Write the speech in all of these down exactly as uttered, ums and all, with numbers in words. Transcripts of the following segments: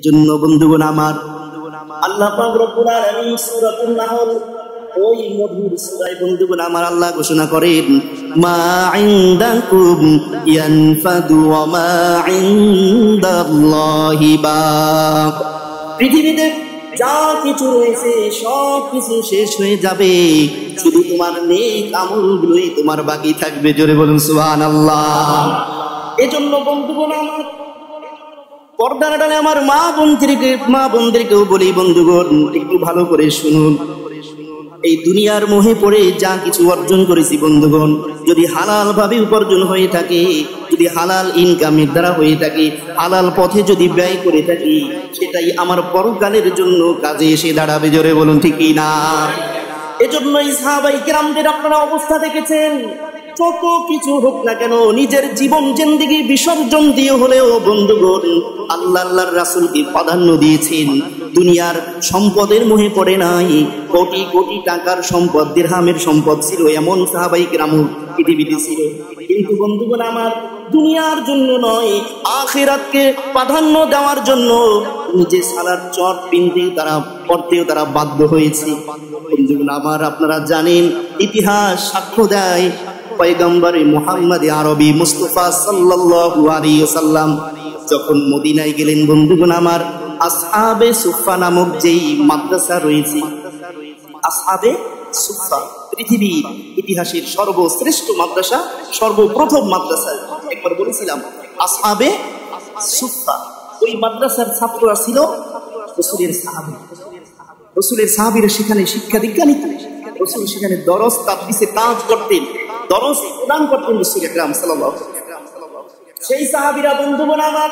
এজন্য বন্ধুগণ আমার, আল্লাহ পাক রব্বুল আলামিন সূরাতুন নাহল ওই মধুর সূরায় বন্ধুগণ আমার আল্লাহ ঘোষণা করেন, মা ইনদাকুম ইয়ানফাদু ওয়া মা ইনদাল্লাহি বাক। পৃথিবীতে যা কিছু রয়েছে সব কিছু শেষ হয়ে যাবে, শুধু তোমার নেক আমলগুলোই তোমার বাকি থাকবে। জোরে বলুন সুবহানাল্লাহ। এজন্য বন্ধুগণ আমার, পর্দার আড়ালে আমার মা বোনদেরকে মা বোনদেরকেও বলি, বন্ধুগণ একটু ভালো করে শুনুন। এই দুনিয়ার মোহে পড়ে যা কিছু অর্জন করেছি বন্ধুগণ, যদি হালাল ভাবে উপার্জন হয়ে থাকে, যদি হালাল ইনকামের দ্বারা হয়ে থাকে, হালাল পথে যদি ব্যয় করে থাকি, সেটাই আমার পরকালের জন্য কাজে এসে দাঁড়াবে। জোরে বলুন ঠিক কি না? এজন্য সাহাবায়ে কেরামদের আপনারা অবস্থা দেখেছেন, যত কিছু হোক না কেন নিজের জীবন জিন্দেগি বিসর্জন দিয়ে হলেও বন্ধুগণ আল্লাহ আল্লাহর রাসূলকে প্রাধান্য দিয়েছেন। দুনিয়ার সম্পদের মোহে পড়ে নাই। কোটি কোটি টাকার সম্পদ, দিরহামের সম্পদ ছিল এমন সাহাবায়ে কেরাম পৃথিবীতে ছিল, কিন্তু বন্ধুগণ আমার দুনিয়ার জন্য নয়, আখিরাতকে প্রাধান্য দেওয়ার জন্য নিজে সালার চট পিনতে তারা পড়তেও তারা বাধ্য হয়েছে। বন্ধুগণ আমার, আপনারা জানেন, ইতিহাস সাক্ষ্য দেয়, পয়গম্বর মুহাম্মদ আরবি মুস্তাফা সাল্লাল্লাহু আলাইহি ওয়াসাল্লাম যখন মদিনায় গেলেন বন্ধুগণ আমার, আসহাবে সুফফা নামক যেই মাদ্রাসা রয়েছে, আসহাবে সুফফা পৃথিবীর ইতিহাসের সর্বশ্রেষ্ঠ মাদ্রাসা, সর্বপ্রথম মাদ্রাসা, একবার বলেছিলাম আসহাবে সুফফা। ওই মাদ্রাসার ছাত্ররা ছিল রাসূলের সাহাবী। রাসূলের সাহাবীরা সেখানে শিক্ষা দীক্ষা নিতেন, রাসূল সেখানে দরস তাদরিসে কাজ করতেন, দরস প্রদান করতেন রাসূল আকরাম সাল্লাল্লাহু আলাইহি ওয়াসাল্লাম। সেই সাহাবীরা বন্ধুগণ আমার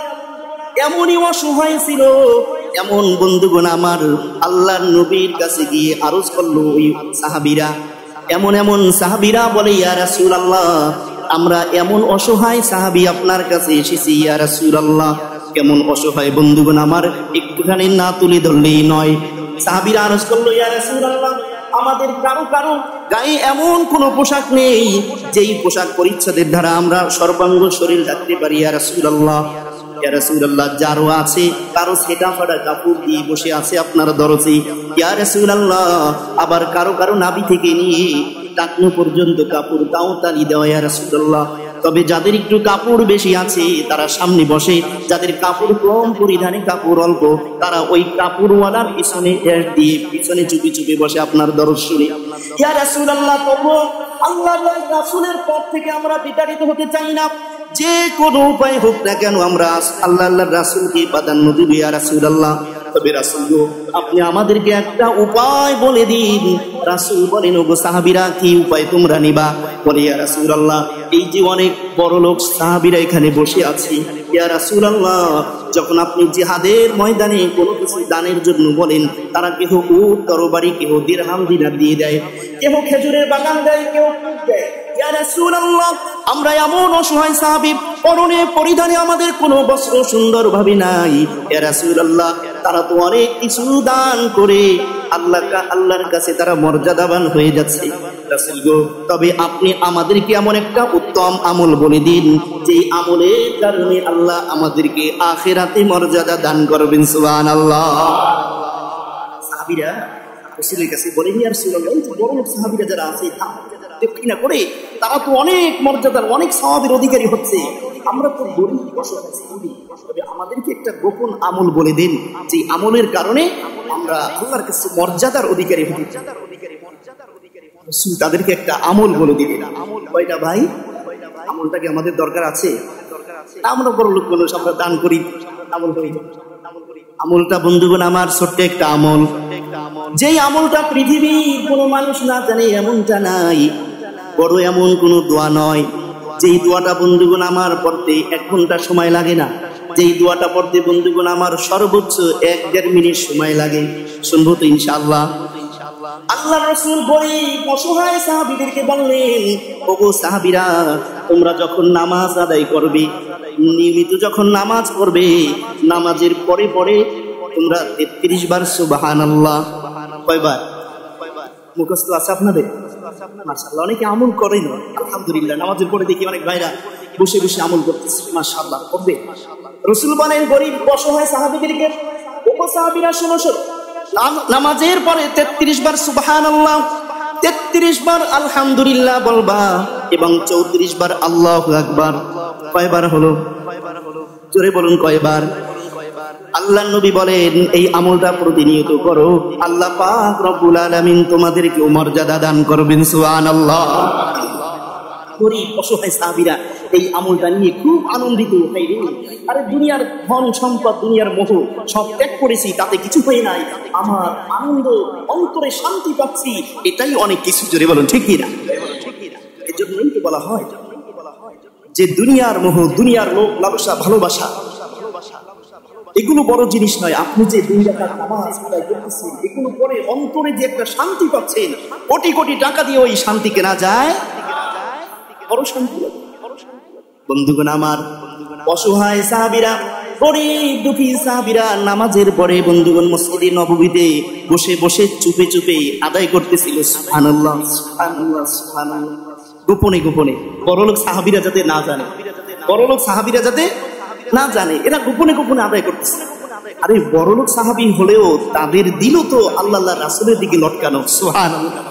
এমনই অসহায় ছিল, এমন বন্ধুগণ আমার আল্লাহর নবীর কাছে গিয়ে আরজ করলো ওই সাহাবীরা, এমন এমন সাহাবীরা বলে, ইয়া রাসূলুল্লাহ, আমরা এমন অসহায় সাহাবী আপনার কাছে এসেছি ইয়া রাসূলুল্লাহ। কেমন অসহায় বন্ধুগণ আমার, একটুখানি না তুলে ধরলেই নয়। সাহাবীরা আরজ করলো, ইয়া রাসূলুল্লাহ, আমাদের কারো কারো গায়ে এমন কোন পোশাক নেই যেই পোশাক পরিচ্ছদের দ্বারা আমরা সর্বাঙ্গ শরীর ঢাকতে পারি ইয়া রাসূলুল্লাহ। ইয়া রাসূলুল্লাহ, যারও আছে কারো সেটা ফাটা কাপড় দিয়ে বসে আছে আপনার দরজে ইয়া রাসূলুল্লাহ। আবার কারো কারো নাভি থেকে নিয়ে টাকনো পর্যন্ত কাপড়, তাও তালি দেওয়া ইয়া রাসূলুল্লাহ। তবে যাদের একটু কাপড় বেশি আছে তারা সামনে বসে, যাদের কাপড় কম পরিধানে কাপড় অল্প তারা ওই কাপড়ওয়ালার পিছনে দিয়ে পিছনে চুপি চুপি বসে আপনার দরজ শুনে ইয়া রাসূলুল্লাহ। তবু আল্লাহর রাসূলের পথ থেকে আমরা বিতাড়িত হতে চাই না, যে কোনো উপায় হোক না কেন আমরা আল্লাহ আল্লাহর রাসূলকে প্রাধান্য দিব ইয়া রাসূলুল্লাহ। তবে রাসূল গো, আপনি আমাদেরকে একটা উপায় বলে দিন। রাসূল বলেন, ওগো সাহাবীরা, কি উপায় তোমরা নিবা? বলে, ইয়া রাসূলুল্লাহ, এই যে অনেক বড় লোক সাহাবীরা এখানে বসে আছে ইয়া রাসূলুল্লাহ, যখন আপনি জিহাদের ময়দানে কোনো কিছু দানের জন্য বলেন, তারা কেহ উট তরবারি, কেহ দিরহাম দিনার দিয়ে দেয়, কেহ খেজুরের বাগান দেয়, কেহ ফুল দেয়। ইয়া রাসূলুল্লাহ, আমরা এমন অসহায় সাহাবী, পরনে পরিধানে আমাদের কোনো বস্ত্র সুন্দর ভাবে নাই ইয়া রাসূলুল্লাহ। তারা তো অনেক কিছু দান করে আল্লাহ আল্লাহর কাছে তারা মর্যাদাবান হয়ে যাচ্ছে রাসূল গো। তবে আপনি আমাদেরকে এমন একটা উত্তম আমল বলে দিন, যে আমলের কারণে আল্লাহ আমাদেরকে আখিরাতে মর্যাদা দান করবেন। সুবহানাল্লাহ। সাহাবীরা রাসূলের কাছে বলেন, ইয়া রাসূলুল্লাহ, এই যে বড় লোক সাহাবীরা যারা আছে না করে, তারা তো অনেক মর্যাদার, অনেক সওয়াবের অধিকারী হচ্ছে, আমরা তো গরিব অসহায় সাহাবী, তবে আমাদেরকে একটা গোপন আমল বলে দিন, যে আমলের কারণে আমরা আল্লাহর কাছে মর্যাদার অধিকারী হই। রাসূল তাদেরকে একটা আমল বলে দিলেন। কয়টা ভাই? আমলটাকে আমাদের দরকার আছে? আমরা বড় লোক মানুষ, আমরা দান করি, আমল করি। আমলটা বন্ধুগণ আমার ছোট্ট একটা আমল, যেই আমলটা পৃথিবীর কোনো মানুষ না জানে এমনটা নাই, বড় এমন কোনো দোয়া নয়, যেই দোয়াটা বন্ধুগণ আমার পড়তে এক ঘন্টা সময় লাগে না, যেই দোয়াটা পড়তে বন্ধুগণ আমার সর্বোচ্চ এক দেড় মিনিট সময় লাগে। শুনবো তো ইনশাআল্লাহ? আল্লাহ রাসূল বই অসহায় সাহাবীদেরকে বললেন, ওগো সাহাবীরা, তোমরা যখন নামাজ আদায় করবে, নিয়মিত যখন নামাজ পড়বে, নামাজের পরে পরে তোমরা তেত্রিশ বার সুবহানাল্লাহ। কয়বার মুখস্থ আছে আপনাদের? মাশাআল্লাহ, অনেকে আমল করেন। আলহামদুলিল্লাহ, নামাজের পরে দেখি অনেক ভাইরা বসে বসে আমল করতেছে। মাশাআল্লাহ, করবে। রাসূল বলেন গরিব অসহায় সাহাবীদেরকে, ও সাহাবীরা শোনো শোনো, নামাজের পরে তেত্রিশ বার সুবহানাল্লাহ, তেত্রিশ বার আলহামদুলিল্লাহ বলবা এবং চৌত্রিশ বার আল্লাহু আকবার। কয়বার হলো? জোরে বলুন কয়বার? আল্লাহ নবী বলেন এই আমলটা প্রতিনিয়ত করো, আল্লাহ পাক রব্বুল আলামিন তোমাদেরকে মর্যাদা দান করবেন। সুবহানাল্লাহ। গরিব অসহায় সাহাবীরা এই আমলটা নিয়ে খুব আনন্দিত। আরে দুনিয়ার ধন সম্পদ, দুনিয়ার মোহ সব ত্যাগ করেছি, তাতে কিছু হয় নাই, আমার আনন্দ, অন্তরে শান্তি পাচ্ছি, এটাই অনেক কিছু। জোরে বলুন ঠিক কিনা? এই জন্যই তো বলা হয় যে দুনিয়ার মোহ, দুনিয়ার লোক লালসা, ভালোবাসা এগুলো বড় জিনিস নয়। আপনি যে দুই রাকাত নামাজ আদায় করতেছেন, এগুলো পরে অন্তরে যে একটা শান্তি পাচ্ছেন, কোটি কোটি টাকা দিয়ে ওই শান্তি কেনা যায়, বড় শান্তি। বন্ধুগণ আমার, অসহায় সাহাবীরা, গরিব দুঃখী সাহাবীরা নামাজের পরে বন্ধুগণ মসজিদে নববীতে বসে বসে চুপে চুপে আদায় করতেছিল সুবহানাল্লাহ, সুবহানাল্লাহ, সুবহানাল্লাহ। গোপনে গোপনে, বড়লোক সাহাবীরা যাতে না জানে, বড়লোক সাহাবীরা যাতে না জানে, এরা গোপনে গোপনে আদায় করতেছে। আরে বড়লোক সাহাবী হলেও তাদের দিল তো আল্লাহ রাসূলের দিকে লটকানো। সুবহানাল্লাহ।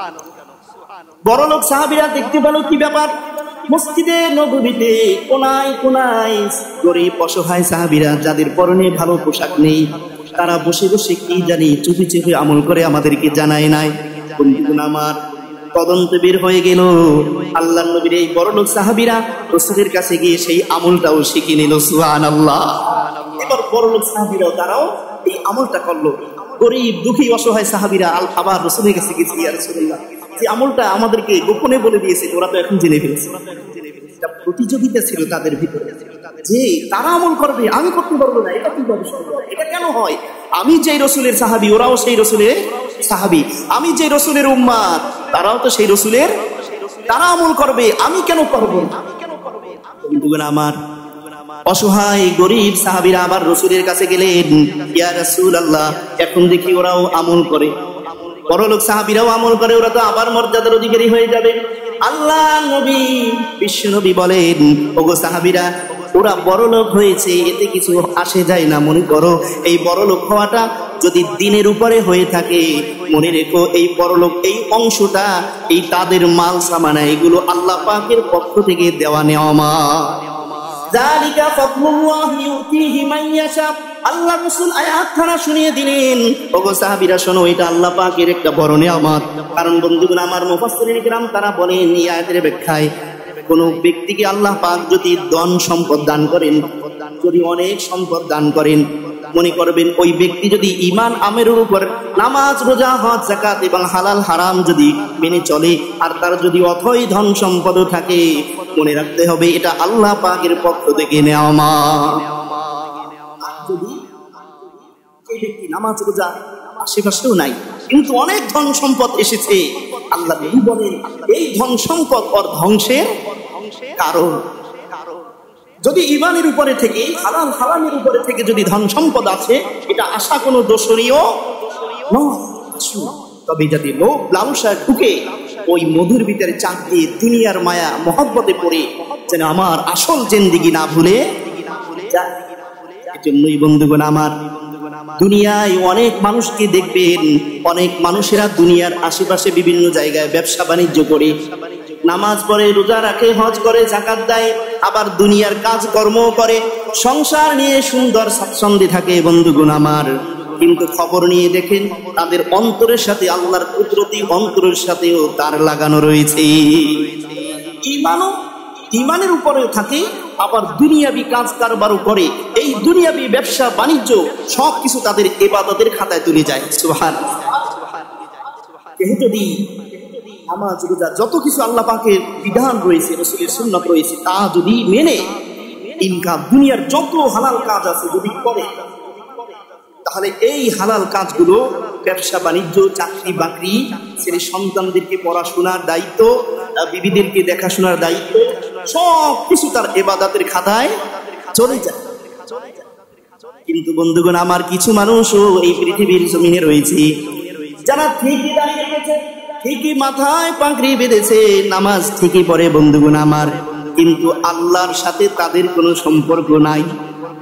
বড়লোক সাহাবীরা দেখতে পেল কি ব্যাপার, মসজিদে নববীতে কোনায় কোনায় গরিব অসহায় সাহাবীরা যাদের পরনে ভালো পোশাক নেই, তারা বসে বসে কি জানি চুপি চুপি আমল করে আমাদেরকে জানায় নাই। বন্ধুগণ আমার, তদন্ত বের হয়ে গেল, আল্লাহর নবীর এই বড়লোক সাহাবীরা রাসূলের কাছে গিয়ে সেই আমলটাও শিখে নিল। সুবহানাল্লাহ। এবার বড়লোক সাহাবীরাও তারাও এই আমলটা করলো। গরিব দুঃখী অসহায় সাহাবীরা আবার রাসূলের কাছে গিয়ে, ইয়া রাসূলুল্লাহ, যে আমলটা আমাদেরকে গোপনে বলে দিয়েছে, ওরা তো এখন জেনে ফেলেছে। প্রতিযোগিতা ছিল তাদের ভিতরে যে তারা আমল করবে, আমি করতে পারবো না, এটা কিভাবে সম্ভব, এটা কেন হয়? আমি যে রাসূলের সাহাবী, ওরাও সেই রাসূলের সাহাবী, আমি যে রাসূলের উম্মত, তারাও তো সেই রাসূলের, তারা আমল করবে, আমি কেন করব না? বন্ধুগণ আমার, অসহায় গরিব সাহাবীরা আবার রাসূলের কাছে গেলেন, ইয়া রাসূলুল্লাহ, এখন দেখি ওরাও আমল করে, বড়লোক সাহাবীরাও আমল করে, ওরা তো আবার মর্যাদার অধিকারী হয়ে যাবে। আল্লাহ নবী, বিশ্ব নবী বলেন, ওগো সাহাবীরা, ওরা বড়লোক হয়েছে, এতে কিছু আসে যায় না। মনে করো এই বড়লোক হওয়াটা যদি দিনের উপরে হয়ে থাকে, মনে রেখো এই বড়লোক, এই অংশটা, এই তাদের মাল সামানা, এগুলো আল্লাহ পাকের পক্ষ থেকে দেওয়া নেওয়া। যালিকা ফাদলুল্লাহ ইউতিহি মান ইয়াশা। আল্লাহ রাসূল আয়াতখানা শুনিয়ে দিলেন, ওগো সাহাবীরা শোনো, এটা আল্লাহ পাকের একটা বড় নিয়ামত। কারণ বন্ধুগণ আমার, মুফাসসিরিন কিরাম তারা বলেন এই আয়াতের ব্যাখ্যায়, কোন ব্যক্তিকে আল্লাহ পাক যদি ধন সম্পদ দান করেন, যদি অনেক সম্পদ দান করেন, মনে করবেন ওই ব্যক্তি যদি ঈমান আমেরের উপর নামাজ, রোজা, হজ, যাকাত এবং হালাল হারাম যদি মেনে চলে, আর তার যদি অথই ধন সম্পদও থাকে, মনে রাখতে হবে এটা আল্লাহ পাকের পক্ষ থেকে নেওয়া। যদি এই ব্যক্তি নামাজ, রোজা আশেপাশেও নাই, কিন্তু অনেক ধন সম্পদ এসেছে, আল্লাহ নবী বলেন এই ধন সম্পদ ওর ধ্বংসের কারণ। যদি ঈমানের উপরে থেকে, হালাল হারামের উপরে থেকে যদি ধন সম্পদ আছে, এটা আশা কোনো দোষণীয় নয়। তবে যদি লোভ লালসা ঢুকে ওই মধুর ভিতরে চাপ দিয়ে দুনিয়ার মায়া মহব্বতে পড়ে যেন আমার আসল জিন্দেগি না ভুলে যায়। এজন্যই বন্ধুগণ আমার, দুনিয়ায় অনেক মানুষকে দেখবেন, অনেক মানুষেরা দুনিয়ার আশেপাশে বিভিন্ন জায়গায় ব্যবসা বাণিজ্য করে, নামাজ পড়ে, রোজা রাখে, হজ করে, যাকাত দেয়, আবার দুনিয়ার কাজকর্ম করে, সংসার নিয়ে সুন্দর স্বাচ্ছন্দ্যে থাকে। বন্ধুগণ আমার, কিন্তু খবর নিয়ে দেখেন তাদের অন্তরের সাথে আল্লাহর কুদরতি অন্তরের সাথেও তার লাগানো রয়েছে। ঈমানও ঈমানের উপরেও থাকে, আবার দুনিয়াবি কাজ কারবারও করে। এই দুনিয়াবি ব্যবসা বাণিজ্য সবকিছু তাদের ইবাদতের খাতায় তুলে যায়। সুবহানাল্লাহ। যদি নামাজ, রোজা, যত কিছু আল্লাহ পাকের বিধান রয়েছে, রাসূলের সুন্নাত রয়েছে, তা যদি মেনে ইনকাম, দুনিয়ার যত হালাল কাজ আছে যদি করে, তাহলে এই হালাল কাজগুলো, ব্যবসা বাণিজ্য, চাকরি বাকরি, ছেলে সন্তানদেরকে পড়াশোনার দায়িত্ব, বিবিদেরকে দেখাশোনার দায়িত্ব, সব কিছু তার ইবাদতের খাতায় চলে যায়। কিন্তু বন্ধুগণ আমার, কিছু মানুষও এই পৃথিবীর জমিনে রয়েছে যারা ঠিকই দাঁড়িয়ে রেখেছে, ঠিকই মাথায় পাগড়ি বেঁধেছে, নামাজ ঠিকই পড়ে বন্ধুগণ আমার, কিন্তু আল্লাহর সাথে তাদের কোনো সম্পর্ক নাই।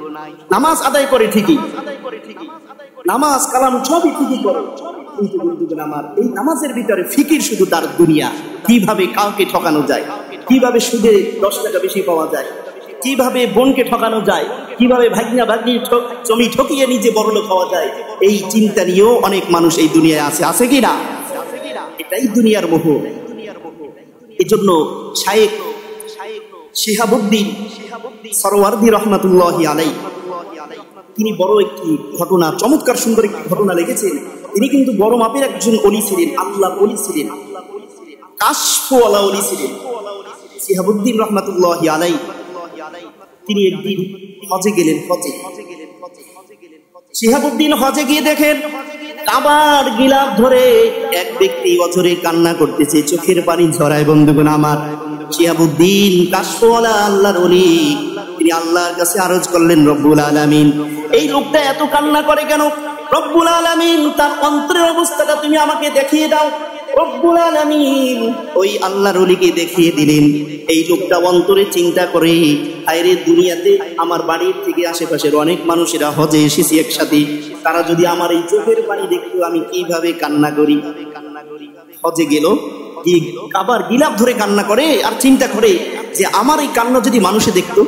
নামাজ আদায় করে ঠিকই, নামাজ কালাম সবই ঠিকই করে, কিন্তু বন্ধুগণ আমার এই নামাজের ভিতরে ফিকির শুধু তার দুনিয়া, কিভাবে কাউকে ঠকানো যায়, কিভাবে সুদে দশ টাকা বেশি পাওয়া যায়, কিভাবে বোনকে ঠকানো যায়, কিভাবে ভাগ্না ভাগ্নি জমি ঠকিয়ে নিজে বড়লোক হওয়া যায়, এই চিন্তা নিয়েও অনেক মানুষ এই দুনিয়ায় আছে, আছে কি না? এটাই দুনিয়ার মোহ। এজন্য শায়েখ শিহাবুদ্দিন সরওয়ার্দী রাহমাতুল্লাহি আলাইহি তিনি বড় একটি ঘটনা, চমৎকার সুন্দর একটি ঘটনা লিখেছেন। তিনি কিন্তু বড় মাপের একজন ওলি ছিলেন, আল্লাহর ওলি ছিলেন, কাশফওয়ালা ওলি ছিলেন শিহাবুদ্দিন রাহমাতুল্লাহি আলাইহি। তিনি একদিন হজে গেলেন। হজে শিহাবুদ্দিন হজে গিয়ে দেখেন কাবার গিলাফ ধরে এক ব্যক্তি অঝরে কান্না করতেছে, চোখের পানি ঝরায়। বন্ধুগণ আমার, শিহাবুদ্দিন কাশফওয়ালা আল্লাহর ওলি, তিনি আল্লাহর কাছে আরজ করলেন, রব্বুল আলামিন এই লোকটা এত কান্না করে কেন? রব্বুল আলামিন তার অন্তরের অবস্থাটা তুমি আমাকে দেখিয়ে দাও। রব্বুল আলামিন ওই আল্লাহর ওলিকে দেখিয়ে দিলেন। এই লোকটা অন্তরে চিন্তা করে, আইরে দুনিয়াতে আমার বাড়ির থেকে আশেপাশের অনেক মানুষেরা হজে এসেছি একসাথে, তারা যদি আমার এই চোখের পানি দেখতো আমি কিভাবে কান্না করি। হজে গেল, কাবার গিলাফ ধরে কান্না করে আর চিন্তা করে যে আমার এই কান্না যদি মানুষে দেখতো।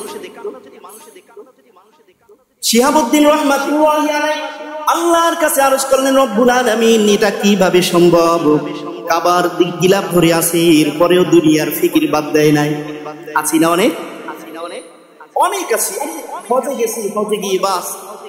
শিহাবুদ্দিন রাহমাতুল্লাহি আলাইহি আল্লাহর কাছে আরজ করলেন, রব্বুল আলামিন এটা কিভাবে সম্ভব? কাবার গিলাফ ধরে আছে, এরপরেও দুনিয়ার ফিকির বাদ দেয় নাই। আছি না অনেক, অনেক আছি। হজে গেছি, হজে গিয়ে বাস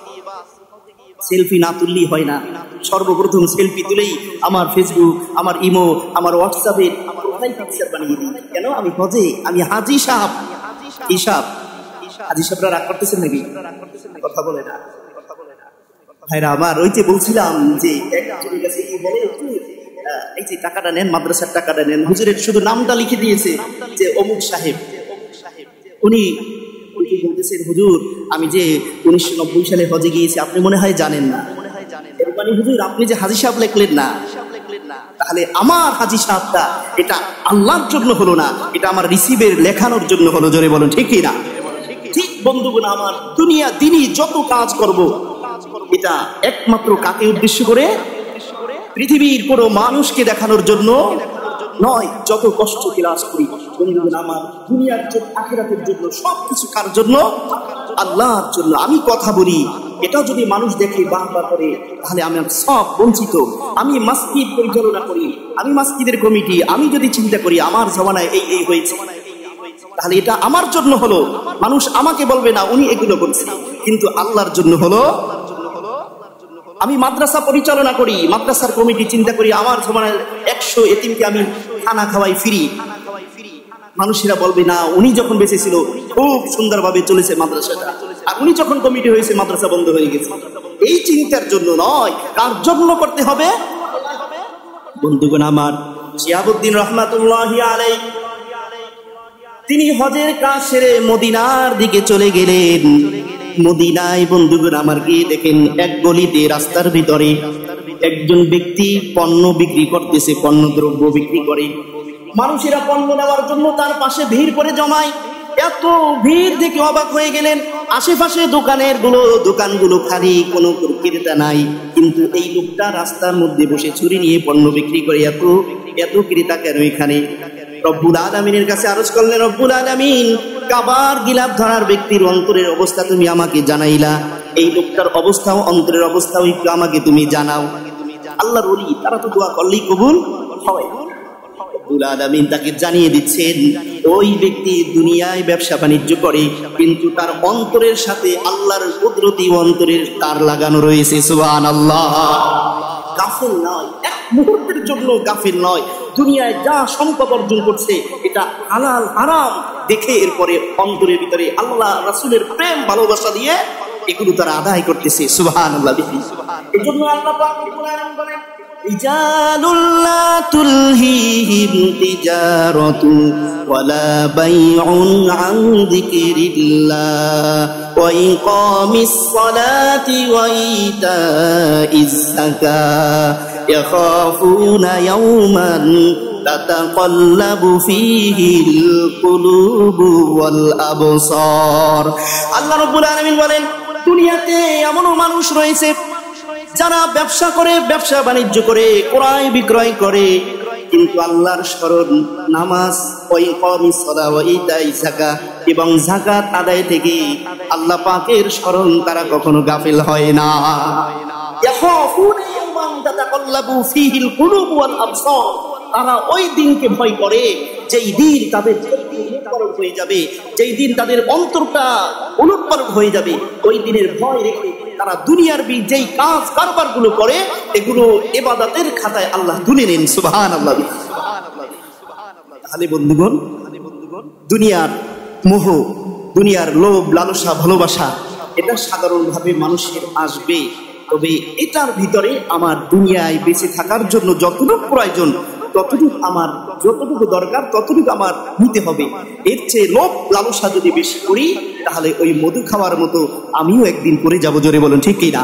সেলফি না তুললেই হয় না। সর্বপ্রথম সেলফি তুলেই আমার ফেসবুক, আমার ইমো, আমার হোয়াটসঅ্যাপে প্রোফাইল পিকচার বানিয়ে দিই। কেন? আমি হজে, আমি হাজি সাহেব। কি সাহেব? হাজি সাহেবরা রাগ করতেছেন নাকি? কথা বলে না ভাইরা আমার। ওই যে বলছিলাম যে একজনের কাছে কি বলে, এই যে টাকাটা নেন, মাদ্রাসার টাকাটা নেন, হুজুরের শুধু নামটা লিখে দিয়েছে যে অমুক সাহেব। উনি বলতেছেন, হুজুর আমি যে উনিশশো নব্বই সালে হজে গিয়েছি, আপনি মনে হয় জানেন না। এর মানে হুজুর আপনি যে হাজি সাহেব লিখলেন না, তাহলে আমার হাজি সাহেবটা এটা আল্লাহর জন্য হলো না, এটা আমার রিসিভের লেখানোর জন্য হলো। জোরে বলুন ঠিক কি না? ঠিক বন্ধুগণ আমার, দুনিয়া দিনই যত কাজ করব এটা একমাত্র কাকে উদ্দেশ্য করে? পৃথিবীর কোনো মানুষকে দেখানোর জন্য নয়। যত কষ্ট ক্লাস করি বন্ধুগণ আমার, দুনিয়ার জন্য, আখিরাতের জন্য, সবকিছু কার জন্য? আল্লাহর জন্য। আমি কথা বলি, এটা যদি মানুষ দেখে বাহবা করে, তাহলে আমি সব বঞ্চিত। আমি মসজিদ পরিচালনা করি, আমি মসজিদের কমিটি, আমি যদি চিন্তা করি আমার জমানায় এই এই হয়েছে, তাহলে এটা আমার জন্য হলো। মানুষ আমাকে বলবে না উনি এগুলো করছে, কিন্তু আল্লাহর জন্য হলো। আমি মাদ্রাসা পরিচালনা করি, মাদ্রাসার কমিটি, চিন্তা করি আমার জমানায় একশো এতিমকে আমি খানা খাওয়াই ফ্রি, মানুষেরা বলবে না উনি যখন বেঁচে ছিল খুব সুন্দরভাবে চলেছে মাদ্রাসাটা, আর উনি যখন কমিটি হয়েছে মাদ্রাসা বন্ধ হয়ে গেছে। এই চিন্তার জন্য নয়, কার জন্য করতে হবে? বন্ধুগণ আমার, শিহাবুদ্দিন রাহমাতুল্লাহি আলাইহি তিনি হজের কাজ সেরে মদিনার দিকে চলে গেলেন। মদিনায় বন্ধুগণ আমার গিয়ে দেখেন এক গলিতে রাস্তার ভিতরে একজন ব্যক্তি পণ্য বিক্রি করতেছে, পণ্য দ্রব্য বিক্রি করে। মানুষেরা পণ্য নেওয়ার জন্য তার পাশে ভিড় করে জমায়। এত ভিড় দেখে অবাক হয়ে গেলেন। আশেপাশে দোকানের গুলো দোকানগুলো খালি, কোনো ক্রেতা নাই, কিন্তু এই লোকটা রাস্তার মধ্যে বসে ছুরি নিয়ে পণ্য বিক্রি করে। এত এত ক্রেতা কেন এখানে? রব্বুল আলামিনের কাছে আরজ করলেন, রব্বুল আলামিন কাবার গিলাফ ধরার ব্যক্তির অন্তরের অবস্থা তুমি আমাকে জানাইলা, এই লোকটার অবস্থাও, অন্তরের অবস্থাও একটু আমাকে তুমি জানাও। আল্লাহর ওলি তারা তো দোয়া করলেই কবুল হয়। রব্বুল আলামিন তাকে জানিয়ে দিচ্ছেন, ওই ব্যক্তি দুনিয়ায় ব্যবসা বাণিজ্য করে, কিন্তু তার অন্তরের সাথে আল্লাহর কুদরতি অন্তরের তার লাগানো রয়েছে। সুবহানাল্লাহ। গাফিল নয়, এক মুহূর্তের জন্য গাফিল নয়। দুনিয়ায় যা সম্পদ অর্জন করছে এটা হালাল হারাম দেখে এরপরে অন্তরের ভিতরে আল্লাহ রাসূলের প্রেম ভালোবাসা দিয়ে এগুলো তারা আদায় করতেছে। সুবহানাল্লাহ। এজন্য আল্লাহ পাক বলেন, রিজালুল্লা তুলহিহিম তিজারাতু ওয়ালা বাইউন আন যিকরিল্লাহ ওয়া ইকামিস সালাতি ওয়া ইতাইজ যাকাত ইয়াখাফুনা ইয়াওমান তাতাকাল্লাবু ফীহিল কুলুবু ওয়াল আবসার। আল্লাহ রাব্বুল আলামিন বলেন, দুনিয়াতে এমনও মানুষ রয়েছে যারা ব্যবসা করে, ব্যবসা বাণিজ্য করে, ক্রয় বিক্রয় করে, কিন্তু আল্লাহর স্মরণ, নামাজ, এবং যাকাত আদায় থেকে আল্লাহ পাকের স্মরণ তারা কখনো গাফিল হয় না। তারা ওই দিনকে ভয় করে যেই দিন তাদের উলটপালট হয়ে যাবে, যেই দিন তাদের অন্তরটা উলটপালট হয়ে যাবে, ওই দিনের ভয় রেখে তারা দুনিয়ার যেই কাজ কারবার গুলো করে এগুলো ইবাদতের খাতায় আল্লাহ তুলে নেন। সুবহানাল্লাহ। তাহলে বন্ধুগণ, দুনিয়ার মোহ, দুনিয়ার লোভ, লালসা, ভালোবাসা এটা সাধারণভাবে মানুষের আসবে, তবে এটার ভিতরে আমার দুনিয়ায় বেঁচে থাকার জন্য যতটুকু প্রয়োজন, ততটুকু আমার, যতটুকু দরকার ততটুকু আমার নিতে হবে। এর চেয়ে লোভ লালসা যদি বেশি করি তাহলে ওই মধু খাওয়ার মতো আমিও একদিন পড়ে যাব। জোরে বলুন ঠিক কিনা?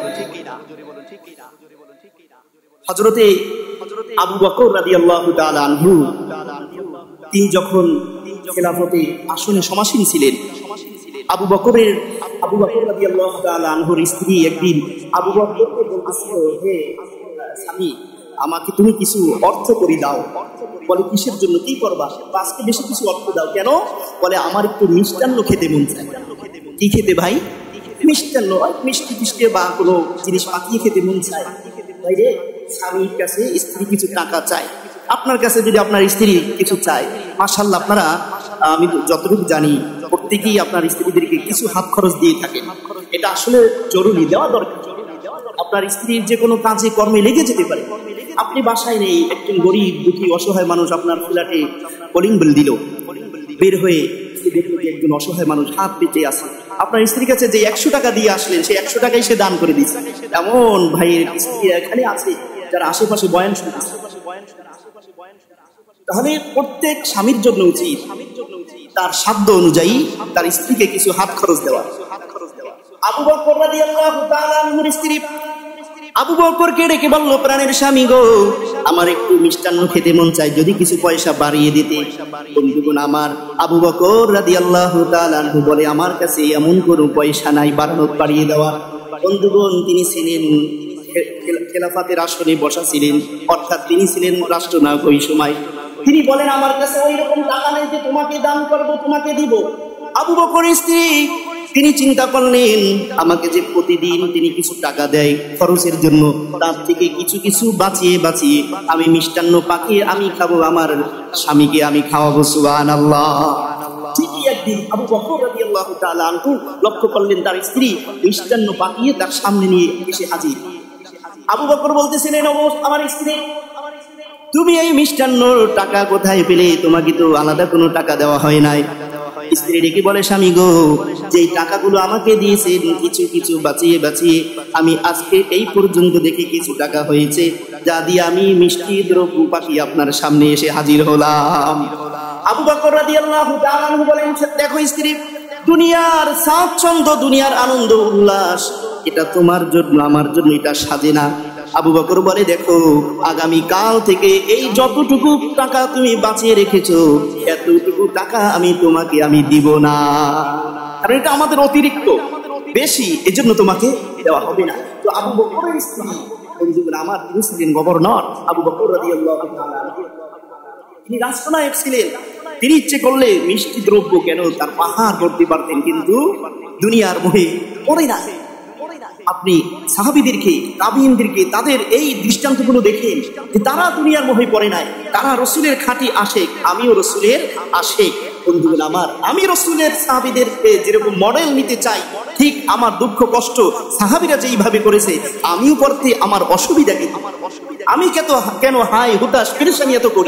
হযরতে আবু বকর রাদিয়াল্লাহু তাআলা আনহু তিনি যখন খেলাফতে আসনে সমাসীন ছিলেন, আবু বকরের আবু বকর রাদিয়াল্লাহু তাআলা আনহুর স্ত্রী একদিন আবু বকরকে বলতেছিল, হে স্বামী, আমাকে তুমি কিছু অর্থ করে দাও। বলে কিসের জন্য, কি করবা? আজকে বেশি কিছু অর্থ দাও। কেন? বলে আমার একটু মিষ্টান্ন খেতে মন চায়। কি খেতে ভাই? মিষ্টান্ন, মিষ্টি ফিষ্টি বা কোনো জিনিস পাকিয়ে খেতে মন চায়। ভাই রে, স্বামীর কাছে স্ত্রী কিছু টাকা চায়, আপনার কাছে যদি আপনার স্ত্রী কিছু চায়, মাশাআল্লাহ আপনারা, আমি যতটুকু জানি প্রত্যেকেই আপনার স্ত্রীদেরকে কিছু হাত খরচ দিয়ে থাকেন। এটা আসলে জরুরি, দেওয়া দরকার। আপনার স্ত্রীর যে কোনো কাজে কর্মে লেগে যেতে পারে। আপনি বাসায় নেই, একজন গরিব দুঃখী অসহায় মানুষ আপনার ফ্ল্যাটে কলিং বেল দিল, বের হয়ে একজন অসহায় মানুষ হাত পেতে আসে, আপনার স্ত্রীর কাছে যে একশো টাকা দিয়ে আসলেন সেই একশো টাকাই সে দান করে দিচ্ছে। এমন ভাইয়ের স্ত্রী এখানে আছে যারা আশেপাশে বয়ান শুনতেছে। তাহলে প্রত্যেক স্বামীর জন্য উচিত তার সাধ্য অনুযায়ী তার স্ত্রীকে কিছু হাত খরচ দেওয়া। আবু বকর রাদিয়াল্লাহু তাআলা আনহুর স্ত্রী আবু বকরকে ডেকে বলল, প্রাণের স্বামী গো, আমার একটু মিষ্টান্ন খেতে মন চাই, যদি কিছু পয়সা বাড়িয়ে দিতে। বন্ধুগণ আমার, আবু বকর রাদিয়াল্লাহু তাআলা আনহু বলে, আমার কাছে এমন কোনো পয়সা নাই বাড়ানো, বাড়িয়ে দেওয়া। বন্ধুগণ তিনি ছিলেন খেলাফতের আসনে বসা ছিলেন, অর্থাৎ তিনি ছিলেন রাষ্ট্রনায়ক ওই সময়। তিনি বলেন, আমার কাছে ওই রকম টাকা নেই যে তোমাকে দান করব, তোমাকে দিব। আবু বকরের স্ত্রী তিনি চিন্তা করলেন, আমাকে যে প্রতিদিন তিনি কিছু টাকা দেয় খরচের জন্য, তার থেকে কিছু কিছু বাঁচিয়ে বাঁচিয়ে আমি মিষ্টান্ন পাকিয়ে আমি খাবো, আমার স্বামীকে আমি খাওয়াবো। সুবহানাল্লাহ। ঠিকই একদিন আবু বকর রাদিয়াল্লাহু তাআলা আনহু লক্ষ্য করলেন তার স্ত্রী মিষ্টান্ন পাকিয়ে তার সামনে নিয়ে এসে হাজির। আবু বকর বলতেছিলেন, আমার স্ত্রী, তুমি এই মিষ্টান্ন টাকা কোথায় পেলে? তোমাকে তো আলাদা কোনো টাকা দেওয়া হয় নাই। স্ত্রী ডেকে বলে, স্বামী গো, যেই টাকাগুলো আমাকে দিয়েছেন কিছু কিছু বাঁচিয়ে বাঁচিয়ে আমি আজকে এই পর্যন্ত দেখে কিছু টাকা হয়েছে, যা দিয়ে আমি মিষ্টি দ্রব্য পাকিয়ে আপনার সামনে এসে হাজির হলাম। আবু বকর রাদিয়াল্লাহু তাআলা আনহু বলেন, দেখো স্ত্রী, দুনিয়ার স্বাচ্ছন্দ্য, দুনিয়ার আনন্দ উল্লাস, এটা তোমার জন্য আমার জন্য এটা সাজে না। আবু বকর বলে, দেখো, আগামী কাল থেকে এই যতটুকু টাকা তুমি বাঁচিয়ে রেখেছো এতটুকু টাকা আমি তোমাকে আমি দিব না, কারণ এটা আমাদের অতিরিক্ত বেশি, এজন্য তোমাকে দেওয়া হবে না। তো আবু বকরের স্ত্রী, বন্ধুগণ আমার, তিনি ছিলেন গভর্নর আবু বকর রাদিয়াল্লাহু তাআলা। তিনি রাষ্ট্রনায়ক ছিলেন। তিনি ইচ্ছে করলে মিষ্টি দ্রব্য কেন তার পাহাড় করতে পারতেন, কিন্তু দুনিয়ার মোহে পড়ে না। আপনি সাহাবীদেরকে, তাবিঈনদেরকে তাদের এই দৃষ্টান্তগুলো দেখেন যে তারা দুনিয়ার মোহে পড়ে নাই, তারা রাসূলের খাঁটি আশিক, আমিও রাসূলের আশিক। বন্ধুগণ আমার, আমি রাসূলের সাহাবীদেরকে যেরকম মডেল নিতে চাই, ঠিক আমার দুঃখ কষ্ট সাহাবীরা যেইভাবে করেছে আমিও করতে আমার অসুবিধা কি? আমি কেন কেন হাই হুতাশ পেরেশানি এত করি?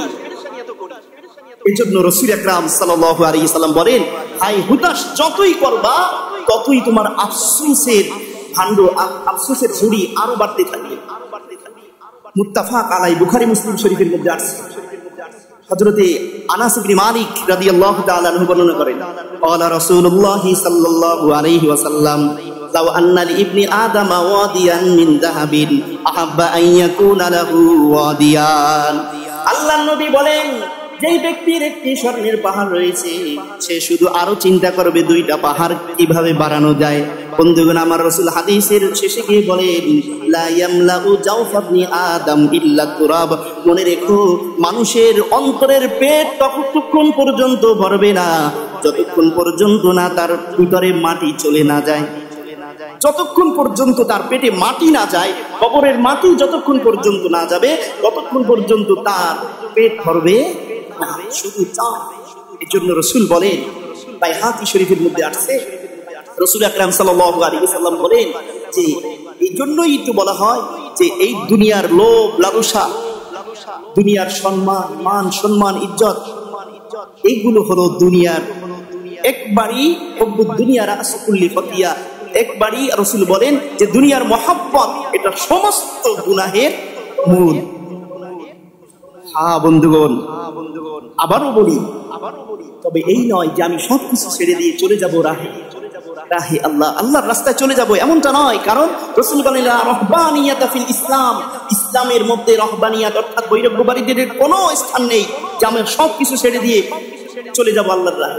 এজন্য রাসূল আকরাম সাল্লাল্লাহু আলাইহি সাল্লাম বলেন, হাই হুতাশ যতই করবা ততই তোমার আফসোসের ভান্ড, আফসোসের ঝুড়ি আরো বাড়তে থাকবে। মুত্তাফাক আলাই, বুখারী মুসলিম শরীফের মধ্যে আছে। হযরতে আনাস ইবনে মালিক রাদিয়াল্লাহু তাআলা আনহু বর্ণনা করেন, ক্বালা রাসূলুল্লাহ সাল্লাল্লাহু আলাইহি ওয়াসাল্লাম, লাউ আন্না লিবনি আদম ওয়াদিয়ান মিন যাহাবিন আহাব্বা আন ইয়াকুনা লাহু ওয়াদিয়ান। আল্লাহর নবী বলেন, যেই ব্যক্তির একটি স্বর্ণের পাহাড় রয়েছে সে শুধু আরো চিন্তা করবে দুইটা পাহাড় কিভাবে বাড়ানো যায়। বন্ধুগণ, আমার রাসূল হাদিসের শেষে গিয়ে বলেন, লা ইয়ামলাউ জাওফাবনি আদম ইল্লা তুরাব। মনে রেখো, মানুষের অন্তরের পেট ততক্ষণ পর্যন্ত ভরবে না যতক্ষণ পর্যন্ত না তার ভিতরে মাটি চলে না যায়। যতক্ষণ পর্যন্ত তার পেটে মাটি না যায়, কবরের মাটি যতক্ষণ পর্যন্ত না যাবে ততক্ষণ পর্যন্ত তার পেট ভরবে না, শুধু চাঁদ। এই জন্য রসুল বলেন, তাই হাতি শরীফের মধ্যে আসছে, রসুল আকরাম সাল্লাল্লাহু আলাইহি ওয়াসাল্লাম বলেন যে এই জন্যই একটু বলা হয় যে এই দুনিয়ার লোভ লালসা, দুনিয়ার সম্মান, মান সম্মান, ইজ্জত, এইগুলো হলো দুনিয়ার একবারই দুনিয়ার আসকুল্লি ফতিয়া। একবারই রসুল বলেন যে দুনিয়ার মহাব্বত এটা সমস্ত গুনাহের মূল। হ্যাঁ বন্ধুগণ, আবারও বলি, তবে এই নয় যে আমি সবকিছু ছেড়ে দিয়ে চলে যাব রাহে রাহে আল্লাহ, আল্লাহর রাস্তায় চলে যাব, এমনটা নয়। কারণ রাসূল বলেন রহবানিয়াত ফিল ইসলাম, ইসলামের মধ্যে রহবানিয়াত অর্থাৎ বৈরাগ্যবাদীদের কোনো স্থান নেই যে আমি সবকিছু ছেড়ে দিয়ে চলে যাব আল্লাহর রাহে।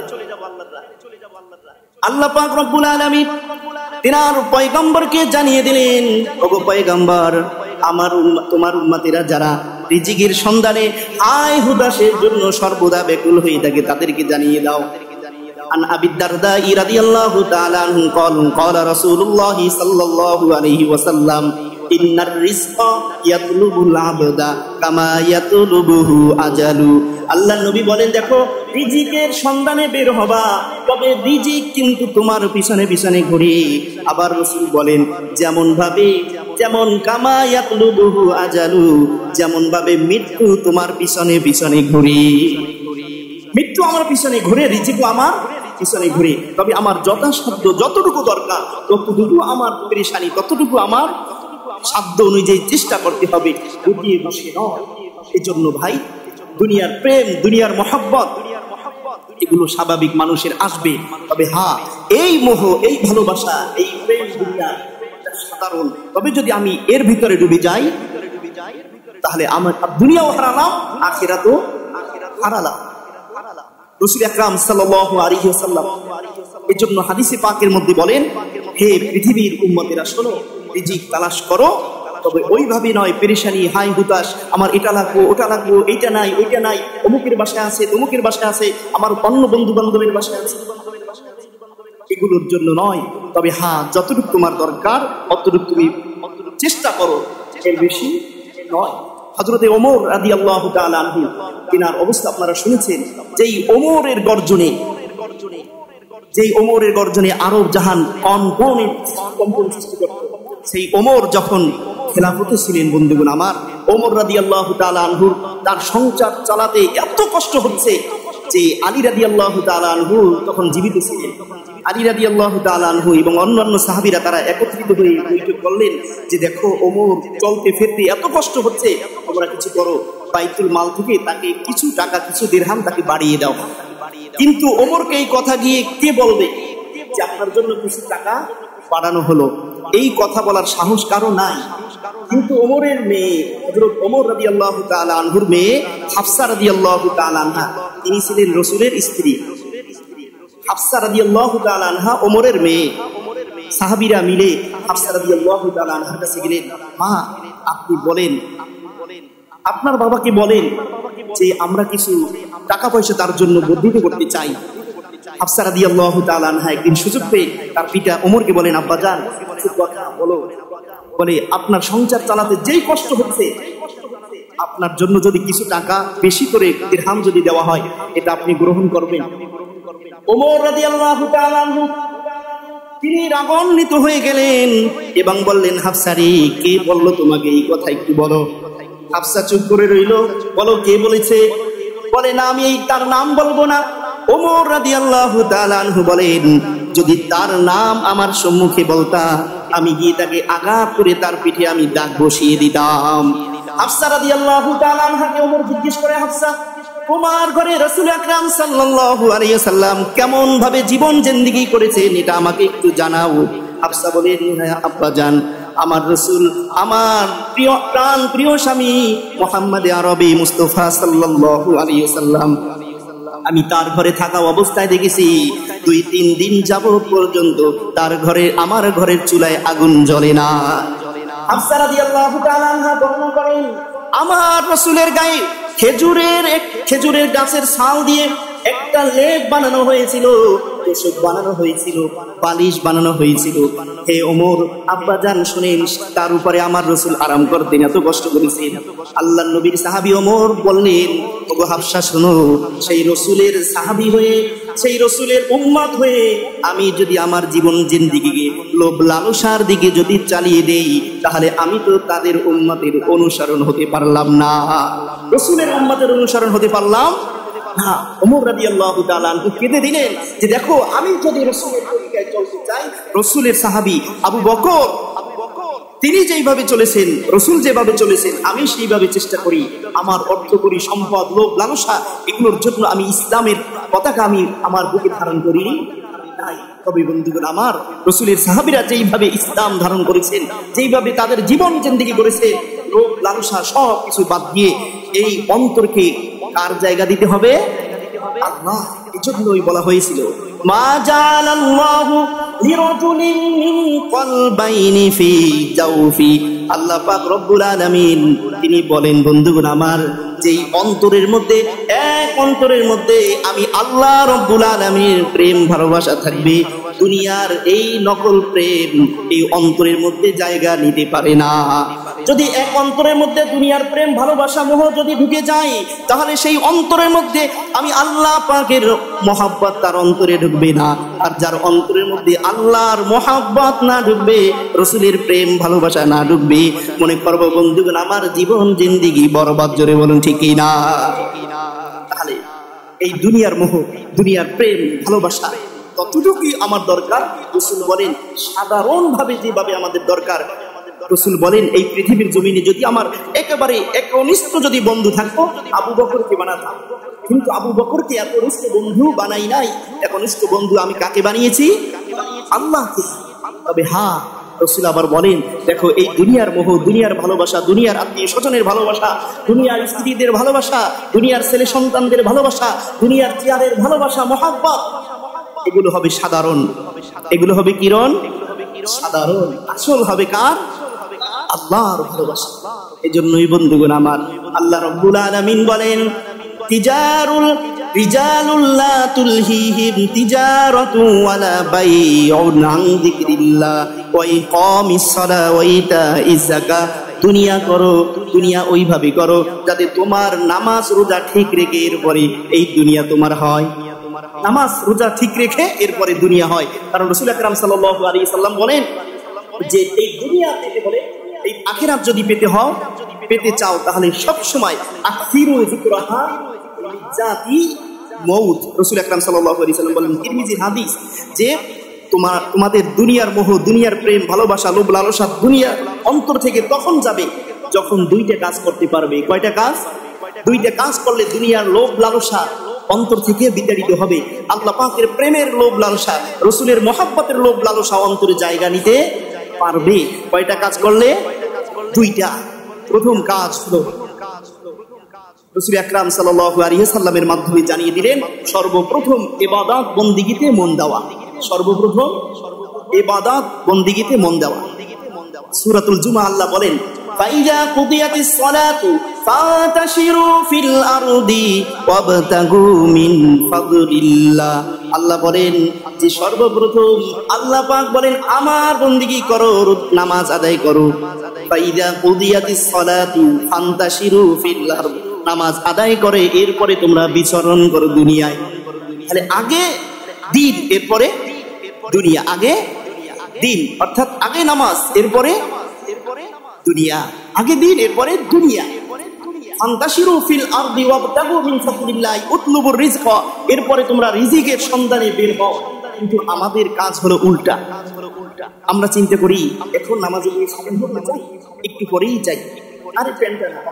আল্লাহ পাক রব্বুল আলামিন তিনার পয়গম্বরকে জানিয়ে দিলেন, ওগো পয়গম্বর, আমার তোমার উম্মতেরা যারা রিজিকের সন্ধানে আয় হুদাসের জন্য সর্বদা ব্যাকুল হয়ে থাকে তাদেরকে জানিয়ে দাও। আন আবি দারদা রাদিয়াল্লাহু তাআলা আনহু قال قال رسول الله صلى الله عليه وسلم ইন্নার রিজকা ইয়াতলুবুল আবদা কামা ইয়াতলুবুহু আজালু। আল্লাহ নবী বলেন, দেখো রিজিকের সন্ধানে বের হবা, তবে রিজিক কিন্তু তোমার পিছনে পিছনে ঘুরে। আবার রাসূল বলেন, যেমন ভাবে যেমন কামা ইয়াতলুবুহু আজালু, যেমন ভাবে মৃত্যু তোমার পিছনে পিছনে ঘুরে। মৃত্যু আমার পিছনে ঘুরে, রিজিকও আমার পিছনে ঘুরে। তবে আমার যথাসাধ্য যতটুকু দরকার ততটুকু আমার পেরেশানি, ততটুকু আমার সাধ্য অনুযায়ী চেষ্টা করতে হবে, গুটিয়ে বসে নয়। এই জন্য ভাই, দুনিয়ার প্রেম, দুনিয়ার মহব্বত এগুলো স্বাভাবিক মানুষের আসবে। তবে হ্যাঁ, এই মোহ, এই ভালোবাসা, এই প্রেম দুনিয়া সাধারণ। তবে যদি আমি এর ভিতরে ডুবে যাই তাহলে আমার দুনিয়াও হারালাম, আখিরাতও হারালাম। রাসূল আকরাম সাল্লাল্লাহু আলাইহি ওয়াসাল্লাম এই জন্য হাদিসে পাকের মধ্যে বলেন, হে পৃথিবীর উম্মতেরা শোনো, রিজিক তালাশ করো, তবে ওইভাবে নয় পেরেশানি, হাই হুতাশ, আমার এটা লাগবো ওটা লাগবো, এইটা নাই ওইটা নাই, অমুকের বাসায় আছে তমুকের বাসায় আছে, আমার অন্য বন্ধু বান্ধবের বাসায় আছে, এগুলোর জন্য নয়। তবে হ্যাঁ, যতটুকু তোমার দরকার অতটুকু তুমি চেষ্টা করো, এর বেশি নয়। হযরতে ওমর রাদিয়াল্লাহু তাআলা আনহু, তিনার অবস্থা আপনারা শুনেছেন, যেই ওমরের গর্জনে যেই ওমরের গর্জনে আরব জাহান কম্পনে কম্পন সৃষ্টি করত। সেই ওমর যখন খেলাফতে ছিলেন, বন্ধুগণ আমার, ওমর রাদিয়াল্লাহু তাআলা আনহু তার সংসার চালাতে এত কষ্ট হচ্ছে যে আলী রাদিয়াল্লাহু তাআলা আনহু তখন জীবিত ছিলেন। আলী রাদিয়াল্লাহু তাআলা আনহু এবং অন্যান্য সাহাবীরা তারা একত্রিত হয়ে বৈঠক করলেন যে দেখো ওমর চলতে ফিরতে এত কষ্ট হচ্ছে, তোমরা কিছু করো, বাইতুল মাল থেকে তাকে কিছু টাকা, কিছু দিরহাম তাকে বাড়িয়ে দাও। কিন্তু ওমরকে এই কথা গিয়ে কে বলবে যে আপনার জন্য কিছু টাকা বাড়ানো হলো? এই কথা বলার সাহস কারো নাই। কিন্তু ওমরের মেয়ে হযরত ওমর রাদিয়াল্লাহু তাআলা আনহুর মেয়ে হাফসা রাদিয়াল্লাহু তাআলা আনহা, তিনি ছিলেন রাসূলের স্ত্রী। হাফসা রাদিয়াল্লাহু তাআলা আনহা ওমরের মেয়ে। সাহাবীরা মিলে হাফসা রাদিয়াল্লাহু তাআলা আনহার কাছে গেলেন, মা আপনি বলেন, আপনার বাবাকে বলেন যে আমরা কিছু টাকা পয়সা তার জন্য বর্ধিত করতে চাই। হাফসা রাদিয়াল্লাহু তাআলা আনহা একদিন সুযোগ পেয়ে তার পিতা ওমরকে বলেন, আব্বা জান কিছু কথা বলো। বলে, আপনার সংসার চালাতে যেই কষ্ট হচ্ছে, আপনার জন্য যদি কিছু টাকা বেশি করে দিরহাম যদি দেওয়া হয়, এটা আপনি গ্রহণ করবেন? ওমর রাদিয়াল্লাহু তাআলা আনহু তিনি রাগান্বিত হয়ে গেলেন এবং বললেন, হাফসা রে, কে বললো তোমাকে এই কথা, একটু বলো। হাফসা চুপ করে রইল। বলো, কে বলেছে? বলে, না আমি এই তার নাম বলবো না। ওমর রাদিয়াল্লাহু তাআলা আনহু বলেন, যদি তার নাম আমার সম্মুখে বলতা, আমি গিয়ে তাকে আঘাত করে তার পিঠে আমি দাগ বসিয়ে দিতাম। হাফসা রাদিয়াল্লাহু তাআলা আনহাকে ওমর জিজ্ঞেস করে, হাফসা তোমার ঘরে রাসূল আকরাম সাল্লাল্লাহু আলাইহি ওয়াসাল্লাম কেমন ভাবে জীবন জিন্দেগি করেছেন, এটা আমাকে একটু জানাও। হাফসা বলেন, হ্যাঁ আব্বা জান, আমার রাসূল, আমার প্রিয় প্রাণ প্রিয় স্বামী মুহাম্মদ আরবি মুস্তাফা সাল্লাল্লাহু আলাইহি ওয়াসাল্লাম, আমি তার ঘরে থাকা অবস্থায় দেখেছি দুই তিন দিন যাবত পর্যন্ত তার ঘরে আমার ঘরের চুলায় আগুন জ্বলে না। হাফসা রাদিয়াল্লাহু তাআলা আনহা বর্ণনা করেন, আমার রাসূলের গায়ে খেজুরের এক খেজুরের গাছের ছাল দিয়ে একটা লেপ বানানো হয়েছিল, তোষক বানানো হয়েছিল, বালিশ বানানো হয়েছিল। হে ওমর, আব্বাজান শুনেন, তার উপরে আমার রাসূল আরাম করতেন, এত কষ্ট করেছেন। আল্লাহর নবীর সাহাবী ওমর বললেন, ওগো হাফসা শোনো, সেই রাসূলের সাহাবী হয়ে, সেই রাসূলের উম্মত হয়ে আমি যদি আমার জীবন জিন্দেগিকে লোভ লালসার দিকে যদি চালিয়ে দেই, তাহলে আমি তো তাদের উম্মতের অনুসরণ হতে পারলাম না, রাসূলের উম্মতের অনুসরণ হতে পারলাম না। ওমর রাদিয়াল্লাহু তাআলা আনহু কেঁদে দিলেন যে দেখো, আমি যদি রাসূলের তরিকায় চলতে চাই, রাসূলের সাহাবী আবু বকর তিনি যেইভাবে চলেছেন, রাসূল যেভাবে চলেছেন, আমি সেইভাবে চেষ্টা করি। আমার অর্থ করি, সম্পদ, লোভ লালসা, এগুলোর জন্য আমি ইসলামের পতাকা আমি আমার বুকে ধারণ করি নাই। তবে বন্ধুগণ আমার, রাসূলের সাহাবীরা যেইভাবে ইসলাম ধারণ করেছেন, যেইভাবে তাদের জীবন জিন্দেগি করেছে, লোভ লালসা সব কিছু বাদ দিয়ে এই অন্তরকে কার জায়গা দিতে হবে? আল্লাহ। এজন্যই বলা হয়েছিল, মা জাআলাল্লাহু লিরাজুলিন মিন কলবাইনি ফি জাওফি। আল্লাহ পাক রব্বুল আলামিন তিনি বলেন, বন্ধুগণ আমার, যেই অন্তরের মধ্যে, এক অন্তরের মধ্যে আমি আল্লাহ রব্বুল আলামিনের প্রেম ভালোবাসা থাকবে, দুনিয়ার এই নকল প্রেম এই অন্তরের মধ্যে জায়গা নিতে পারে না। যদি এক অন্তরের মধ্যে দুনিয়ার প্রেম ভালোবাসা মোহ যদি ঢুকে যায়, তাহলে সেই অন্তরের মধ্যে আমি আল্লাহ পাকের মহব্বত তার অন্তরে ঢুকবে না। আর যার অন্তরের মধ্যে আল্লাহর মহব্বত না ঢুকবে, রাসূলের প্রেম ভালোবাসা না ঢুকবে, মনে করব বন্ধুগণ আমার, জীবন জিন্দেগি বরবাদ। জোরে বলুন ঠিক কি না? তাহলে এই দুনিয়ার মোহ, দুনিয়ার প্রেম ভালোবাসা ততটুকুই আমার দরকার। রাসূল বলেন সাধারণ ভাবে যেভাবে আমাদের দরকার, রাসূল বলেন এই পৃথিবীর জমিনে যদি আমার একেবারে একনিষ্ঠ যদি বন্ধু থাকতো, আবু বকরকে বানাতাম। কিন্তু আবু বকরকে এত নিষ্ঠ বন্ধু বানাই নাই। একনিষ্ঠ বন্ধু আমি কাকে বানিয়েছি? আল্লাহকে। তবে হ্যাঁ, রাসূল আবার বলেন, দেখো এই দুনিয়ার মোহ, দুনিয়ার ভালোবাসা, দুনিয়ার আত্মীয় স্বজনের ভালোবাসা, দুনিয়ার স্ত্রীদের ভালোবাসা, দুনিয়ার ছেলে সন্তানদের ভালোবাসা, দুনিয়ার চেয়ারের ভালোবাসা, মহব্বত, এগুলো হবে সাধারণ, এগুলো হবে কিরণ সাধারণ। আসল হবে কার? আল্লাহর ভালোবাসা। এজন্যই বন্ধুগণ আমার, আল্লাহ রাব্বুল আলামিন বলেন, তিজারুল রিজালুল লা তুলহিহিম তিজারাতু ওয়ালা বাইউন আন যিকরিল্লাহ ওয়া ইকামিস সালাহ ওয়া ইতাইজ যাকাত। দুনিয়া করো, দুনিয়া ওইভাবে করো যাতে তোমার নামাজ রোজা ঠিক রেখে এরপরে এই দুনিয়া তোমার হয়। নামাজ রোজা ঠিক রেখে এরপরে দুনিয়া হয়। কারণ রাসূল আকরাম সাল্লাল্লাহু আলাইহি সাল্লাম বলেন যে এই দুনিয়া পেতে হলে, এই আখিরাত যদি পেতে হও, পেতে চাও, তাহলে সব সময় আকসিরু যিকরাহা লিজাতি মউত। রাসূল আকরাম সাল্লাল্লাহু আলাইহি সাল্লাম বলেন, তিরমিজির হাদিস, যে তোমার তোমাদের দুনিয়ার মোহ, দুনিয়ার প্রেম ভালোবাসা, লোভ লালসা দুনিয়ার অন্তর থেকে তখন যাবে যখন দুইটা কাজ করতে পারবে। কয়টা কাজ? দুইটা কাজ করলে দুনিয়ার লোভ লালসা অন্তর থেকে বিতাড়িত হবে। আল্লাহ পাকের প্রেমের লোভ লালসা, রাসূলের মহব্বতের লোভ লালসা অন্তরে জায়গা নিতে পারবে। কয়টা কাজ করলে? দুইটা। প্রথম কাজ হলো রাসূল আকরাম সাল্লাল্লাহু আলাইহি সাল্লামের মাধ্যমে জানিয়ে দিলেন, সর্বপ্রথম ইবাদত বন্দেগীতে মন দেওয়া। সর্বপ্রথম ইবাদত বন্দেগীতে মন দেওয়া। সূরাতুল জুমআ আল্লাহ বলেন, ফাইজা কুদিয়াতিস সালাতু ফাতাশিরু ফিল আরদি ওয়াবতাগু মিন ফাদলিল্লাহ। আল্লাহ বলেন যে সর্বপ্রথম আল্লাহ পাক বলেন আমার বন্দেগী করো, নামাজ আদায় করো। ফাইজা কুদিয়াতিস সালাতু ফান্তাশিরু ফিল আরদি, নামাজ আদায় করে এরপরে তোমরা বিচরণ করো দুনিয়ায়। তাহলে আগে দিন, এরপরে দুনিয়া। আগে দিন অর্থাৎ আগে নামাজ, এরপরে দুনিয়া। আগে দিন, এরপরে দুনিয়া। ফান্তাশিরু ফিল আরদি ওয়াবতাগু মিন ফাদলিল্লাহ উতলুবুর রিজকা, এরপরে তোমরা রিজিকের সন্ধানে বের হও। কিন্তু আমাদের কাজ হলো উল্টা। আমরা চিন্তা করি এখন নামাজে গিয়ে সাধন করতে চাই, একটু পরেই চাই, আরে প্যান্টটা না,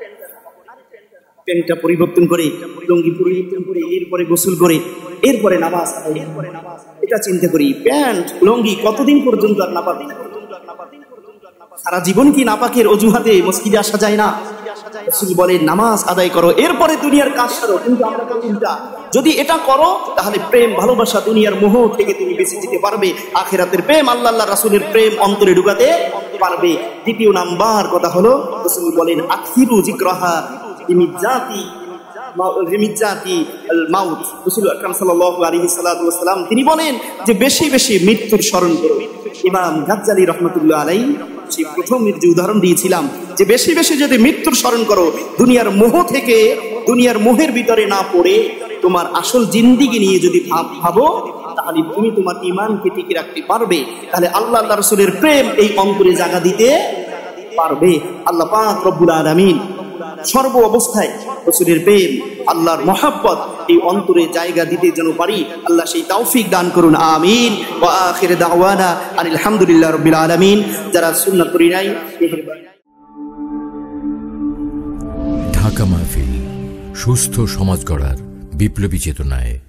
প্যান্টটা পরিবর্তন করে, লুঙ্গি পরিবর্তন করে, এরপরে গোসল করে এরপরে নামাজ। এটা চিন্তা করি, প্যান্ট লুঙ্গি কতদিন পর্যন্ত আর না পাবে? সারা জীবন কি নাপাকের অজুহাতে মসজিদে আসা যায় না? রাসূল বলেন নামাজ আদায় করো, এরপরে দুনিয়ার কাজ করো। কিন্তু আমরা তো উল্টা, যদি এটা করো তাহলে প্রেম ভালোবাসা দুনিয়ার মোহ থেকে তুমি বেঁচে যেতে পারবে, আখিরাতের প্রেম আল্লাহ আল্লাহ রাসূলের প্রেম অন্তরে ঢুকাতে পারবে। দ্বিতীয় নাম্বার কথা হলো রাসূল বলেন আখিরু যিকরাহা লিমিজ্জাতি লিমিজ্জাতি আল মাউত। রাসূল আকরাম সাল্লাল্লাহু আলাইহি ওয়াসাল্লাম তিনি বলেন যে বেশি বেশি মৃত্যুর স্মরণ করো। ইমাম গাজ্জালী রাহমাতুল্লাহ আলাইহি সেই প্রথমের যে উদাহরণ দিয়েছিলাম যে বেশি বেশি যদি মৃত্যুর স্মরণ করো, দুনিয়ার মোহ থেকে দুনিয়ার মোহের ভিতরে না পড়ে তোমার আসল জিন্দিগি নিয়ে যদি ভাবো তাহলে তুমি তোমার ঈমানকে টিকে রাখতে পারবে। তাহলে আল্লাহ আল্লাহ রাসূলের প্রেম এই অন্তরে জায়গা দিতে পারবে। আল্লাহ পাক রব্বুল আলামিন সর্ব অবস্থায় রাসূলের প্রেম আল্লাহর মহব্বত এই অন্তরে জায়গা দিতে যেন পারি, আল্লাহ সেই তৌফিক দান করুন, আমিন। ওয়া আখির দাওয়ানা আলহামদুলিল্লাহি রাব্বিল আলামিন। যারা সুন্নাত করি নাই ঢাকা মাহফিল সুস্থ সমাজ গড়ার বিপ্লবী চেতনায়।